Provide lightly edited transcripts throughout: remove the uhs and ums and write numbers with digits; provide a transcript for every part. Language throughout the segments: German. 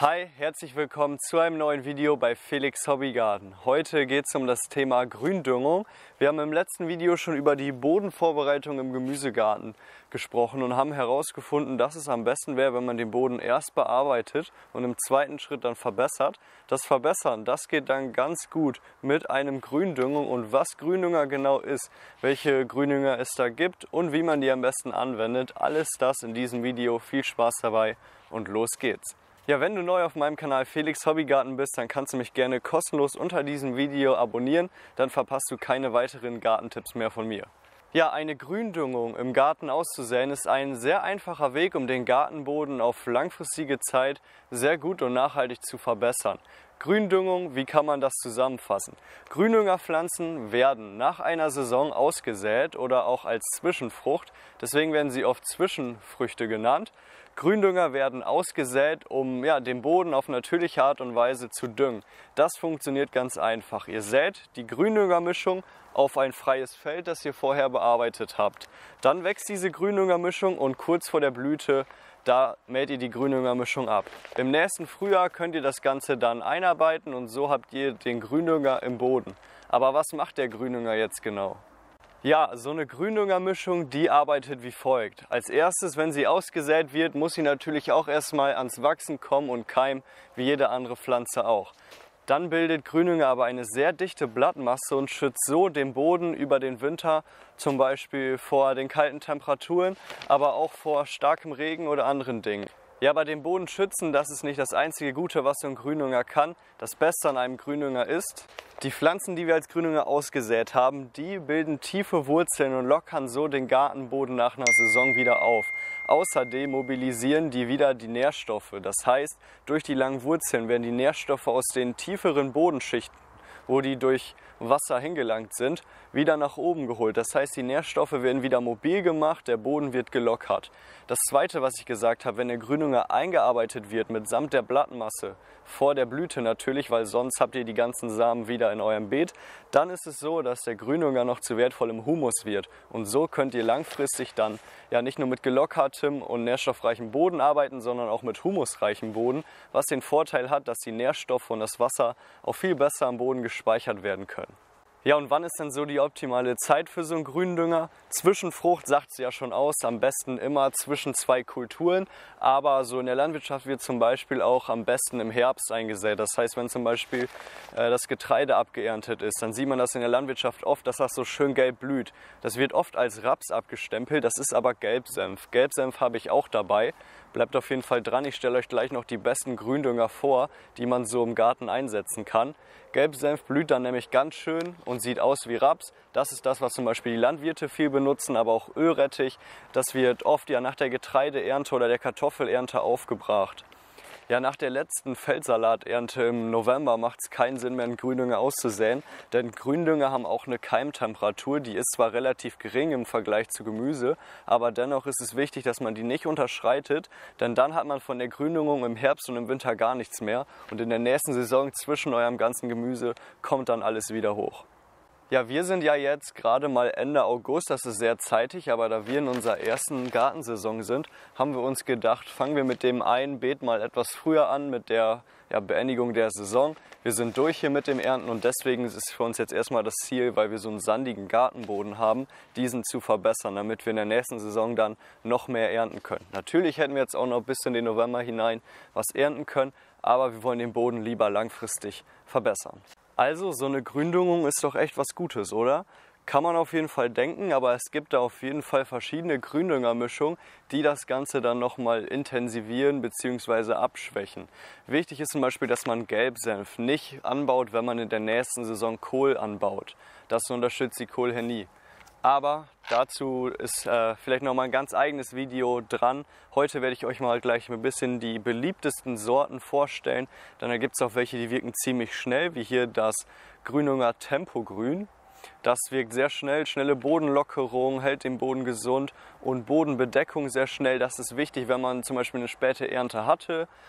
Hi, herzlich willkommen zu einem neuen Video bei Felix Hobbygarten. Heute geht es um das Thema Gründüngung. Wir haben im letzten Video schon über die Bodenvorbereitung im Gemüsegarten gesprochen und haben herausgefunden, dass es am besten wäre, wenn man den Boden erst bearbeitet und im zweiten Schritt dann verbessert. Das Verbessern, das geht dann ganz gut mit einem Gründüngung und was Gründünger genau ist, welche Gründünger es da gibt und wie man die am besten anwendet. Alles das in diesem Video. Viel Spaß dabei und los geht's. Ja, wenn du neu auf meinem Kanal Felix Hobbygarten bist, dann kannst du mich gerne kostenlos unter diesem Video abonnieren, dann verpasst du keine weiteren Gartentipps mehr von mir. Ja, eine Gründüngung im Garten auszusäen ist ein sehr einfacher Weg, um den Gartenboden auf langfristige Zeit sehr gut und nachhaltig zu verbessern. Gründüngung, wie kann man das zusammenfassen? Gründüngerpflanzen werden nach einer Saison ausgesät oder auch als Zwischenfrucht, deswegen werden sie oft Zwischenfrüchte genannt. Gründünger werden ausgesät, um den Boden auf natürliche Art und Weise zu düngen. Das funktioniert ganz einfach. Ihr sät die Gründüngermischung auf ein freies Feld, das ihr vorher bearbeitet habt. Dann wächst diese Gründüngermischung und kurz vor der Blüte, da mäht ihr die Gründüngermischung ab. Im nächsten Frühjahr könnt ihr das Ganze dann einarbeiten und so habt ihr den Gründünger im Boden. Aber was macht der Gründünger jetzt genau? Ja, so eine Gründüngermischung, die arbeitet wie folgt. Als erstes, wenn sie ausgesät wird, muss sie natürlich auch erstmal ans Wachsen kommen und keimen, wie jede andere Pflanze auch. Dann bildet Gründünger aber eine sehr dichte Blattmasse und schützt so den Boden über den Winter, zum Beispiel vor den kalten Temperaturen, aber auch vor starkem Regen oder anderen Dingen. Ja, bei dem Boden schützen, das ist nicht das einzige Gute, was so ein Gründünger kann. Das Beste an einem Gründünger ist, die Pflanzen, die wir als Gründünger ausgesät haben, die bilden tiefe Wurzeln und lockern so den Gartenboden nach einer Saison wieder auf. Außerdem mobilisieren die wieder die Nährstoffe. Das heißt, durch die langen Wurzeln werden die Nährstoffe aus den tieferen Bodenschichten, wo die durch Wasser hingelangt sind, wieder nach oben geholt. Das heißt, die Nährstoffe werden wieder mobil gemacht, der Boden wird gelockert. Das zweite, was ich gesagt habe, wenn der Gründünger eingearbeitet wird mitsamt der Blattmasse, vor der Blüte natürlich, weil sonst habt ihr die ganzen Samen wieder in eurem Beet, dann ist es so, dass der Gründünger noch zu wertvollem Humus wird. Und so könnt ihr langfristig dann nicht nur mit gelockertem und nährstoffreichem Boden arbeiten, sondern auch mit humusreichem Boden, was den Vorteil hat, dass die Nährstoffe und das Wasser auch viel besser am Boden gespeichert werden können. Ja, und wann ist denn so die optimale Zeit für so einen Gründünger? Zwischenfrucht sagt es ja schon aus, am besten immer zwischen zwei Kulturen, aber so in der Landwirtschaft wird zum Beispiel auch am besten im Herbst eingesät. Das heißt, wenn zum Beispiel das Getreide abgeerntet ist, dann sieht man das in der Landwirtschaft oft, dass das so schön gelb blüht. Das wird oft als Raps abgestempelt, das ist aber Gelbsenf. Gelbsenf habe ich auch dabei. Bleibt auf jeden Fall dran, ich stelle euch gleich noch die besten Gründünger vor, die man so im Garten einsetzen kann. Gelbsenf blüht dann nämlich ganz schön und sieht aus wie Raps. Das ist das, was zum Beispiel die Landwirte viel benutzen, aber auch Ölrettich. Das wird oft nach der Getreideernte oder der Kartoffelernte aufgebracht. Ja, nach der letzten Feldsalaternte im November macht es keinen Sinn mehr, einen Gründünger auszusäen, denn Gründünger haben auch eine Keimtemperatur, die ist zwar relativ gering im Vergleich zu Gemüse, aber dennoch ist es wichtig, dass man die nicht unterschreitet, denn dann hat man von der Gründüngung im Herbst und im Winter gar nichts mehr und in der nächsten Saison zwischen eurem ganzen Gemüse kommt dann alles wieder hoch. Ja, wir sind ja jetzt gerade mal Ende August, das ist sehr zeitig, aber da wir in unserer ersten Gartensaison sind, haben wir uns gedacht, fangen wir mit dem einen Beet mal etwas früher an, mit der Beendigung der Saison. Wir sind durch hier mit dem Ernten und deswegen ist es für uns jetzt erstmal das Ziel, weil wir so einen sandigen Gartenboden haben, diesen zu verbessern, damit wir in der nächsten Saison dann noch mehr ernten können. Natürlich hätten wir jetzt auch noch bis in den November hinein was ernten können, aber wir wollen den Boden lieber langfristig verbessern. Also, so eine Gründüngung ist doch echt was Gutes, oder? Kann man auf jeden Fall denken, aber es gibt da auf jeden Fall verschiedene Gründüngermischungen, die das Ganze dann nochmal intensivieren bzw. abschwächen. Wichtig ist zum Beispiel, dass man Gelbsenf nicht anbaut, wenn man in der nächsten Saison Kohl anbaut. Das unterstützt die Kohlhernie. Aber dazu ist vielleicht nochmal ein ganz eigenes Video dran. Heute werde ich euch mal gleich ein bisschen die beliebtesten Sorten vorstellen. Dann gibt es auch welche, die wirken ziemlich schnell, wie hier das Gründünger Tempogrün. Das wirkt sehr schnell, schnelle Bodenlockerung, hält den Boden gesund und Bodenbedeckung sehr schnell. Das ist wichtig, wenn man zum Beispiel eine späte Ernte hatte.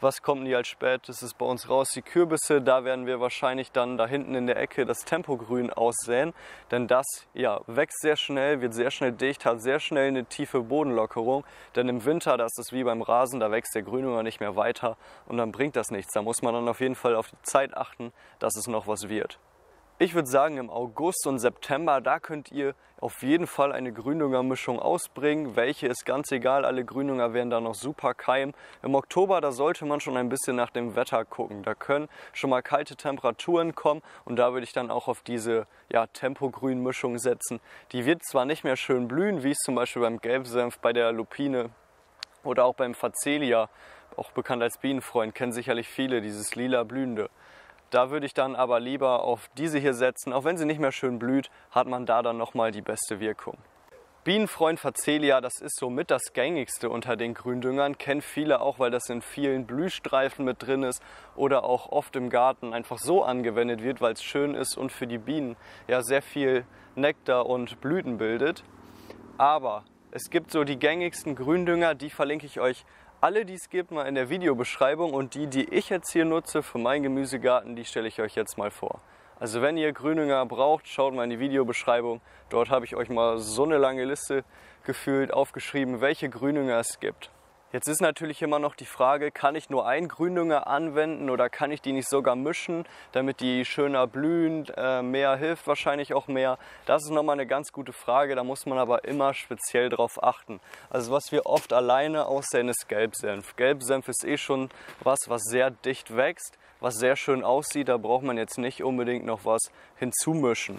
Was kommt nie als spätestes bei uns raus? Die Kürbisse, da werden wir wahrscheinlich dann da hinten in der Ecke das Tempogrün aussäen, denn das wächst sehr schnell, wird sehr schnell dicht, hat sehr schnell eine tiefe Bodenlockerung, denn im Winter, da ist es wie beim Rasen, da wächst der Gründünger nicht mehr weiter und dann bringt das nichts. Da muss man dann auf jeden Fall auf die Zeit achten, dass es noch was wird. Ich würde sagen, im August und September, da könnt ihr auf jeden Fall eine Gründüngermischung ausbringen. Welche ist ganz egal, alle Gründünger werden da noch super keimen. Im Oktober, da sollte man schon ein bisschen nach dem Wetter gucken. Da können schon mal kalte Temperaturen kommen und da würde ich dann auch auf diese Tempogrün-Mischung setzen. Die wird zwar nicht mehr schön blühen, wie es zum Beispiel beim Gelbsenf, bei der Lupine oder auch beim Phacelia, auch bekannt als Bienenfreund, kennen sicherlich viele, dieses lila blühende. Da würde ich dann aber lieber auf diese hier setzen. Auch wenn sie nicht mehr schön blüht, hat man da dann nochmal die beste Wirkung. Bienenfreund Phacelia, das ist somit das gängigste unter den Gründüngern. Kennen viele auch, weil das in vielen Blühstreifen mit drin ist oder auch oft im Garten einfach so angewendet wird, weil es schön ist und für die Bienen sehr viel Nektar und Blüten bildet. Aber es gibt so die gängigsten Gründünger, die verlinke ich euch alle, die es gibt, mal in der Videobeschreibung und die ich jetzt hier nutze für meinen Gemüsegarten, die stelle ich euch jetzt mal vor. Also wenn ihr Gründünger braucht, schaut mal in die Videobeschreibung. Dort habe ich euch mal so eine lange Liste gefühlt aufgeschrieben, welche Gründünger es gibt. Jetzt ist natürlich immer noch die Frage, kann ich nur einen Gründünger anwenden oder kann ich die nicht sogar mischen, damit die schöner blühen, mehr hilft wahrscheinlich auch mehr. Das ist nochmal eine ganz gute Frage, da muss man aber immer speziell drauf achten. Also was wir oft alleine aussäen, ist Gelbsenf. Gelbsenf ist schon was sehr dicht wächst, was sehr schön aussieht, da braucht man jetzt nicht unbedingt noch was hinzumischen.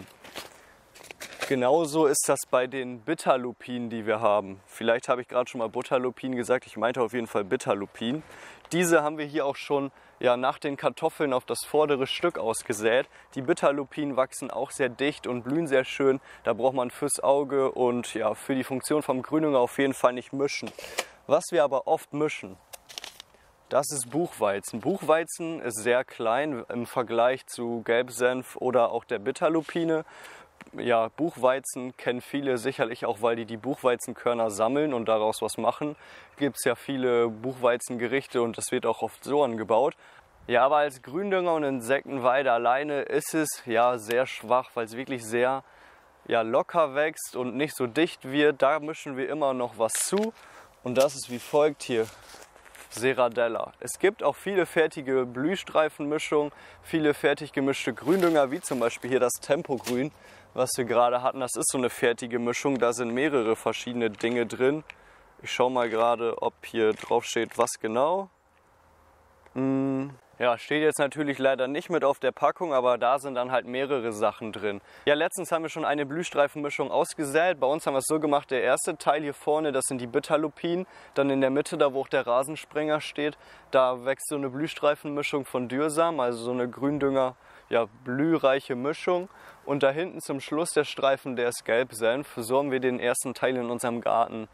Genauso ist das bei den Bitterlupinen, die wir haben. Vielleicht habe ich gerade schon mal Butterlupinen gesagt, ich meinte auf jeden Fall Bitterlupinen. Diese haben wir hier auch schon nach den Kartoffeln auf das vordere Stück ausgesät. Die Bitterlupinen wachsen auch sehr dicht und blühen sehr schön. Da braucht man fürs Auge und für die Funktion vom Gründünger auf jeden Fall nicht mischen. Was wir aber oft mischen, das ist Buchweizen. Buchweizen ist sehr klein im Vergleich zu Gelbsenf oder auch der Bitterlupine. Buchweizen kennen viele sicherlich auch, weil die Buchweizenkörner sammeln und daraus was machen. Gibt es ja viele Buchweizengerichte und das wird auch oft so angebaut. Ja, aber als Gründünger und Insektenweide alleine ist es sehr schwach, weil es wirklich sehr locker wächst und nicht so dicht wird. Da mischen wir immer noch was zu und das ist wie folgt hier. Serradella. Es gibt auch viele fertige Blühstreifenmischungen, viele fertig gemischte Gründünger, wie zum Beispiel hier das Tempogrün, was wir gerade hatten. Das ist so eine fertige Mischung, da sind mehrere verschiedene Dinge drin. Ich schaue mal gerade, ob hier drauf steht, was genau. Steht jetzt natürlich leider nicht mit auf der Packung, aber da sind dann halt mehrere Sachen drin. Letztens haben wir schon eine Blühstreifenmischung ausgesät. Bei uns haben wir es so gemacht, der erste Teil hier vorne, das sind die Bitterlupinen. Dann in der Mitte, da wo auch der Rasensprenger steht, da wächst so eine Blühstreifenmischung von Dürrsamen, also so eine Gründünger, blühreiche Mischung. Und da hinten zum Schluss der Streifen, der ist Gelbsenf. So haben wir den ersten Teil in unserem Garten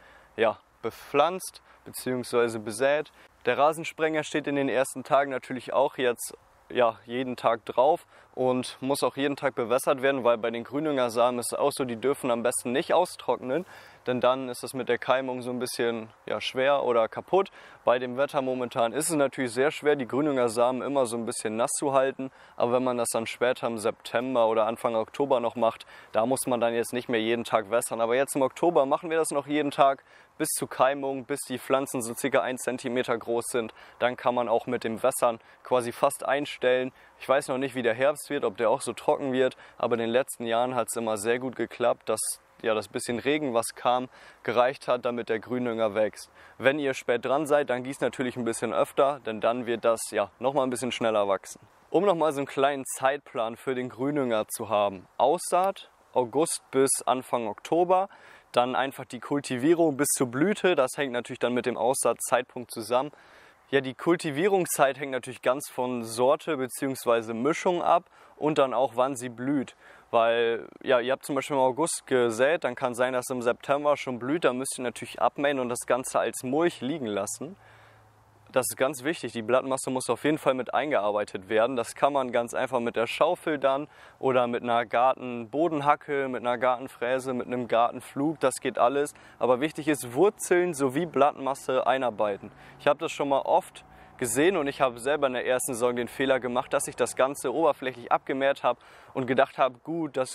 bepflanzt bzw. besät. Der Rasensprenger steht in den ersten Tagen natürlich auch jetzt jeden Tag drauf und muss auch jeden Tag bewässert werden, weil bei den Gründüngersamen ist es auch so, die dürfen am besten nicht austrocknen, denn dann ist es mit der Keimung so ein bisschen schwer oder kaputt. Bei dem Wetter momentan ist es natürlich sehr schwer, die Gründüngersamen immer so ein bisschen nass zu halten, aber wenn man das dann später im September oder Anfang Oktober noch macht, da muss man dann jetzt nicht mehr jeden Tag wässern. Aber jetzt im Oktober machen wir das noch jeden Tag bis zur Keimung, bis die Pflanzen so ca. 1 cm groß sind. Dann kann man auch mit dem Wässern quasi fast einstellen. Ich weiß noch nicht, wie der Herbst wird, ob der auch so trocken wird, aber in den letzten Jahren hat es immer sehr gut geklappt, dass das bisschen Regen, was kam, gereicht hat, damit der Gründünger wächst. Wenn ihr spät dran seid, dann gießt natürlich ein bisschen öfter, denn dann wird das nochmal ein bisschen schneller wachsen. Um nochmal so einen kleinen Zeitplan für den Gründünger zu haben. Aussaat August bis Anfang Oktober, dann einfach die Kultivierung bis zur Blüte, das hängt natürlich dann mit dem Aussaatzeitpunkt zusammen. Die Kultivierungszeit hängt natürlich ganz von Sorte bzw. Mischung ab und dann auch, wann sie blüht. Weil, ihr habt zum Beispiel im August gesät, dann kann sein, dass im September schon blüht, dann müsst ihr natürlich abmähen und das Ganze als Mulch liegen lassen. Das ist ganz wichtig, die Blattmasse muss auf jeden Fall mit eingearbeitet werden. Das kann man ganz einfach mit der Schaufel dann oder mit einer Gartenbodenhacke, mit einer Gartenfräse, mit einem Gartenflug, das geht alles. Aber wichtig ist, Wurzeln sowie Blattmasse einarbeiten. Ich habe das schon mal oft gesehen und ich habe selber in der ersten Saison den Fehler gemacht, dass ich das Ganze oberflächlich abgemäht habe und gedacht habe, gut, die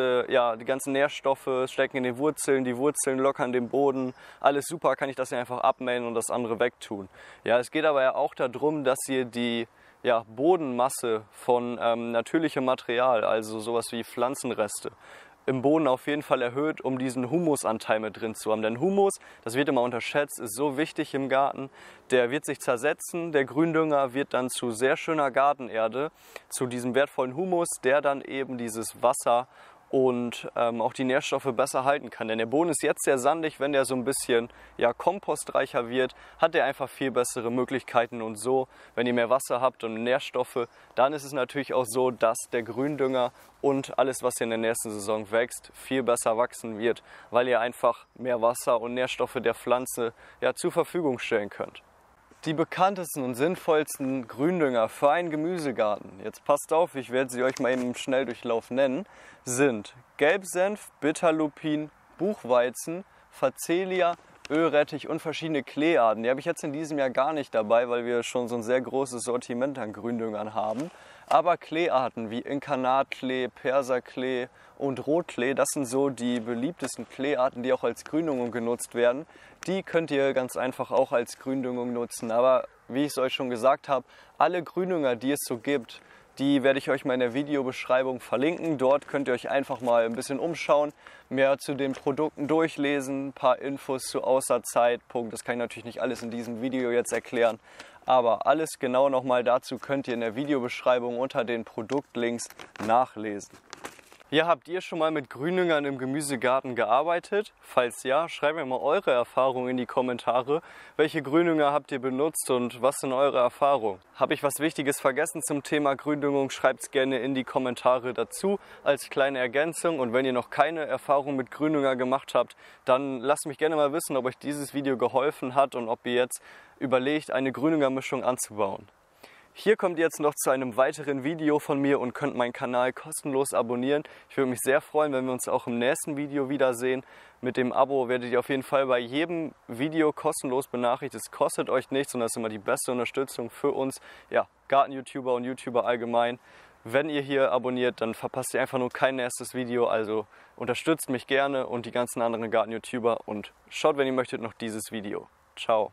ganzen Nährstoffe stecken in den Wurzeln, die Wurzeln lockern den Boden, alles super, kann ich das ja einfach abmähen und das andere wegtun. Ja, es geht aber ja auch darum, dass ihr die Bodenmasse von natürlichem Material, also sowas wie Pflanzenreste, im Boden auf jeden Fall erhöht, um diesen Humusanteil mit drin zu haben. Denn Humus, das wird immer unterschätzt, ist so wichtig im Garten. Der wird sich zersetzen, der Gründünger wird dann zu sehr schöner Gartenerde, zu diesem wertvollen Humus, der dann eben dieses Wasser und auch die Nährstoffe besser halten kann. Denn der Boden ist jetzt sehr sandig, wenn der so ein bisschen kompostreicher wird, hat er einfach viel bessere Möglichkeiten und so, wenn ihr mehr Wasser habt und Nährstoffe, dann ist es natürlich auch so, dass der Gründünger und alles, was in der nächsten Saison wächst, viel besser wachsen wird, weil ihr einfach mehr Wasser und Nährstoffe der Pflanze zur Verfügung stellen könnt. Die bekanntesten und sinnvollsten Gründünger für einen Gemüsegarten, jetzt passt auf, ich werde sie euch mal eben im Schnelldurchlauf nennen, sind Gelbsenf, Bitterlupin, Buchweizen, Facelia, Ölrettich und verschiedene Kleearten. Die habe ich jetzt in diesem Jahr gar nicht dabei, weil wir schon so ein sehr großes Sortiment an Gründüngern haben. Aber Kleearten wie Inkarnatklee, Perserklee und Rotklee, das sind so die beliebtesten Kleearten, die auch als Gründüngung genutzt werden. Die könnt ihr ganz einfach auch als Gründüngung nutzen. Aber wie ich es euch schon gesagt habe, alle Gründünger, die es so gibt, die werde ich euch mal in der Videobeschreibung verlinken. Dort könnt ihr euch einfach mal ein bisschen umschauen, mehr zu den Produkten durchlesen, ein paar Infos zu Aussaatzeitpunkt. Das kann ich natürlich nicht alles in diesem Video jetzt erklären. Aber alles genau nochmal dazu könnt ihr in der Videobeschreibung unter den Produktlinks nachlesen. Ja, habt ihr schon mal mit Gründüngern im Gemüsegarten gearbeitet? Falls ja, schreibt mir mal eure Erfahrungen in die Kommentare. Welche Gründünger habt ihr benutzt und was sind eure Erfahrungen? Habe ich was Wichtiges vergessen zum Thema Gründüngung? Schreibt es gerne in die Kommentare dazu als kleine Ergänzung. Und wenn ihr noch keine Erfahrung mit Gründünger gemacht habt, dann lasst mich gerne mal wissen, ob euch dieses Video geholfen hat und ob ihr jetzt überlegt, eine Gründüngermischung anzubauen. Hier kommt ihr jetzt noch zu einem weiteren Video von mir und könnt meinen Kanal kostenlos abonnieren. Ich würde mich sehr freuen, wenn wir uns auch im nächsten Video wiedersehen. Mit dem Abo werdet ihr auf jeden Fall bei jedem Video kostenlos benachrichtigt. Es kostet euch nichts und das ist immer die beste Unterstützung für uns, Garten-YouTuber und YouTuber allgemein. Wenn ihr hier abonniert, dann verpasst ihr einfach nur kein nächstes Video. Also unterstützt mich gerne und die ganzen anderen Garten-YouTuber und schaut, wenn ihr möchtet, noch dieses Video. Ciao.